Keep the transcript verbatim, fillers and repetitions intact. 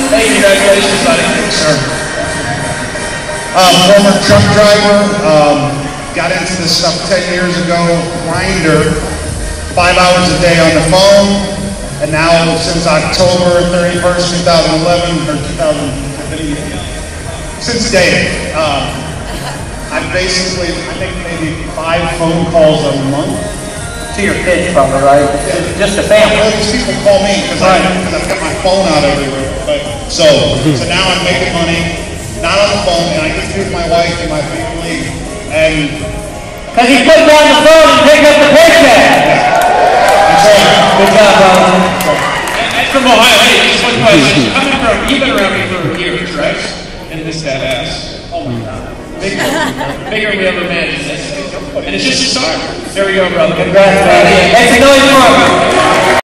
Hey, congratulations, buddy. Sir. Um, former truck driver, um, got into this stuff ten years ago, grinder, five hours a day on the phone, and now since October thirty-first, two thousand eleven, or two thousand, since dating, um, I basically, I make maybe five phone calls a month. To your kids, probably, right? Yeah. Just a family. Well, these people call me because right. I've got my phone out everywhere. But so, so now I'm making money, not on the phone, and I get to be with my wife and my family, and because he put down the phone and picked up the paycheck. That's right. Good job, brother. And from Ohio, hey, just one question. You've been around, you've been around me for years, right? And this that ass. Oh my God. Bigger, bigger we ever been. And it's just a start. There we go, brother. Congrats, man. Make some noise for him.